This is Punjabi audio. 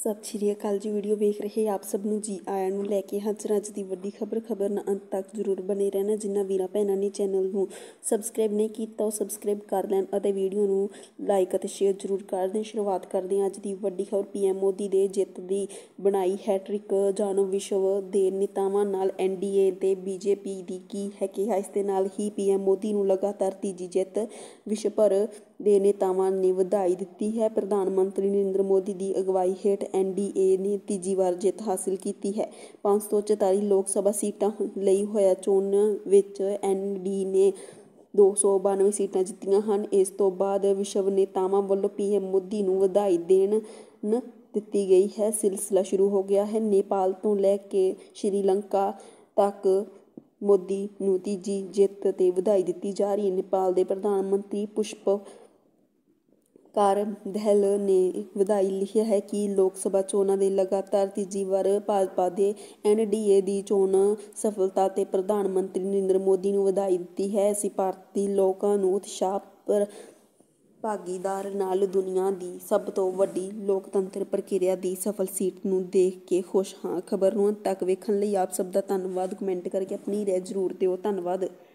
ਸਤਿ ਸ਼੍ਰੀ ਅਕਾਲ ਜੀ। ਵੀਡੀਓ ਵੇਖ ਰਹੇ ਆਪ ਸਭ ਨੂੰ ਜੀ ਆਇਆਂ ਨੂੰ ਲੈ ਕੇ ਹਾਜ਼ਰ ਅੱਜ ਦੀ ਵੱਡੀ ਖਬਰ ਨਾਲ ਅੰਤ ਤੱਕ ਜ਼ਰੂਰ ਬਣੇ ਰਹਿਣਾ। ਜਿਨ੍ਹਾਂ ਵੀਰਾਂ ਭੈਣਾਂ ਨੇ ਚੈਨਲ ਨੂੰ ਸਬਸਕ੍ਰਾਈਬ ਨਹੀਂ ਕੀਤਾ ਉਹ ਸਬਸਕ੍ਰਾਈਬ ਕਰ ਲੈਣ ਅਤੇ ਵੀਡੀਓ ਨੂੰ ਲਾਈਕ ਅਤੇ ਸ਼ੇਅਰ ਜ਼ਰੂਰ ਕਰ ਦੇਣ। ਸ਼ੁਰੂਆਤ ਕਰਦੇ ਹਾਂ ਅੱਜ ਦੀ ਵੱਡੀ ਖਬਰ। PM ਮੋਦੀ ਦੇ ਜਿੱਤ ਦੀ ਬਣਾਈ ਹੈਟ੍ਰਿਕ, ਜਾਣੋ ਵਿਸ਼ਵ ਦੇ ਨੇਤਾਵਾਂ ਨਾਲ NDA ਤੇ BJP ਦੀ ਕੀ ਹੈ ਕਿਹਾ। ਇਸ ਦੇ ਨਾਲ ਹੀ PM ਮੋਦੀ ਨੂੰ ਲਗਾਤਾਰ ਤੀਜੀ ਜਿੱਤ, ਵਿਸ਼ਵ ਭਰ ਦੇ ਨੇਤਾਵਾਂ ਨੇ ਵਧਾਈ ਦਿੱਤੀ ਹੈ। ਪ੍ਰਧਾਨ ਮੰਤਰੀ ਨਰਿੰਦਰ ਮੋਦੀ ਦੀ ਅਗਵਾਈ ਹੇਠ NDA ਨੇ ਤੀਜੀ ਵਾਰ ਜਿੱਤ ਹਾਸਿਲ ਕੀਤੀ ਹੈ। 544 ਲੋਕ ਸਭਾ ਸੀਟਾਂ ਲਈ ਹੋਇਆ ਚੋਣ ਵਿੱਚ NDA ਨੇ 292 ਸੀਟਾਂ ਜਿੱਤੀਆਂ ਹਨ। ਇਸ ਤੋਂ ਬਾਅਦ ਵਿਸ਼ਵ ਨੇਤਾਵਾਂ ਵੱਲੋਂ PM ਮੋਦੀ ਨੂੰ ਵਧਾਈ ਦਿੱਤੀ ਗਈ ਹੈ। ਸਿਲਸਿਲਾ ਸ਼ੁਰੂ ਹੋ ਗਿਆ ਹੈ। ਨੇਪਾਲ ਤੋਂ ਲੈ ਕੇ ਸ਼੍ਰੀਲੰਕਾ ਤੱਕ ਮੋਦੀ ਨੂੰ ਤੀਜੀ ਜਿੱਤ ਤੇ ਵਧਾਈ ਦਿੱਤੀ ਜਾ ਰਹੀ ਹੈ। ਨੇਪਾਲ ਦੇ ਪ੍ਰਧਾਨ ਮੰਤਰੀ ਪੁਸ਼ਪ ਦਹਲ ਨੇ ਵਧਾਈ ਲਿਖਿਆ ਹੈ ਕਿ ਲੋਕ ਸਭਾ ਚੋਣਾਂ ਦੇ ਲਗਾਤਾਰ ਤੀਜੀ ਵਾਰ ਭਾਜਪਾ ਦੇ NDA ਦੀ ਚੋਣ ਸਫਲਤਾ ਤੇ ਪ੍ਰਧਾਨ ਮੰਤਰੀ ਨਰਿੰਦਰ ਮੋਦੀ ਨੂੰ ਵਧਾਈ ਦਿੱਤੀ ਹੈ। ਅਸੀਂ ਭਾਰਤੀ ਲੋਕਾਂ ਨੂੰ ਉਤਸ਼ਾਹ ਭਾਗੀਦਾਰ ਨਾਲ ਦੁਨੀਆ ਦੀ ਸਭ ਤੋਂ ਵੱਡੀ ਲੋਕਤੰਤਰ ਪ੍ਰਕਿਰਿਆ ਦੀ ਸਫਲ ਸੀਟ ਨੂੰ ਦੇਖ ਕੇ ਖੁਸ਼ ਹਾਂ। ਖਬਰ ਨੂੰ ਅੰਤ ਤੱਕ ਵੇਖਣ ਲਈ ਆਪ ਸਭ ਦਾ ਧੰਨਵਾਦ। ਕਮੈਂਟ ਕਰਕੇ ਆਪਣੀ ਰਾਏ ਜ਼ਰੂਰ ਦਿਓ। ਧੰਨਵਾਦ।